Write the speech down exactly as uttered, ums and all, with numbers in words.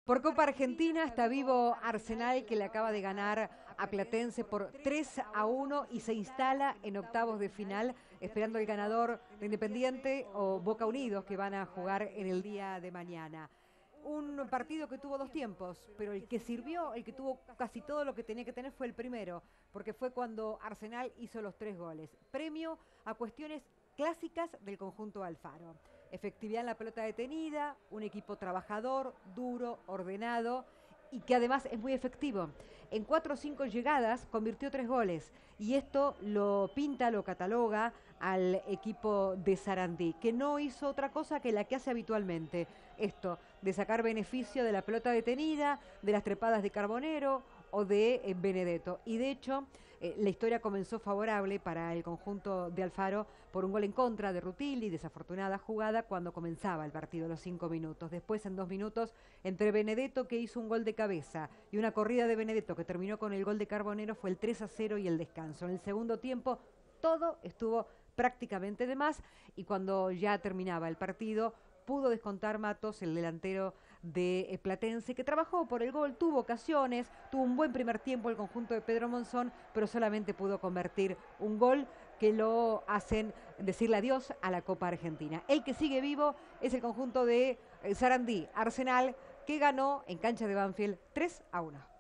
Por Copa Argentina está vivo Arsenal, que le acaba de ganar a Platense por tres a uno y se instala en octavos de final, esperando el ganador de Independiente o Boca Unidos, que van a jugar en el día de mañana. Un partido que tuvo dos tiempos, pero el que sirvió, el que tuvo casi todo lo que tenía que tener fue el primero, porque fue cuando Arsenal hizo los tres goles. Premio a cuestiones clásicas del conjunto Alfaro. Efectividad en la pelota detenida, un equipo trabajador, duro, ordenado y que además es muy efectivo. En cuatro o cinco llegadas convirtió tres goles y esto lo pinta, lo cataloga al equipo de Sarandí, que no hizo otra cosa que la que hace habitualmente. Esto, de sacar beneficio de la pelota detenida, de las trepadas de Carbonero o de eh, Benedetto. Y de hecho, eh, la historia comenzó favorable para el conjunto de Alfaro por un gol en contra de Rutilli, desafortunada jugada cuando comenzaba el partido, los cinco minutos. Después, en dos minutos, entre Benedetto, que hizo un gol de cabeza, y una corrida de Benedetto que terminó con el gol de Carbonero, fue el tres a cero y el descanso. En el segundo tiempo, todo estuvo prácticamente de más, y cuando ya terminaba el partido, pudo descontar Matos, el delantero de Platense, que trabajó por el gol, tuvo ocasiones, tuvo un buen primer tiempo el conjunto de Pedro Monzón, pero solamente pudo convertir un gol que lo hacen decirle adiós a la Copa Argentina. El que sigue vivo es el conjunto de Sarandí, Arsenal, que ganó en cancha de Banfield tres a uno.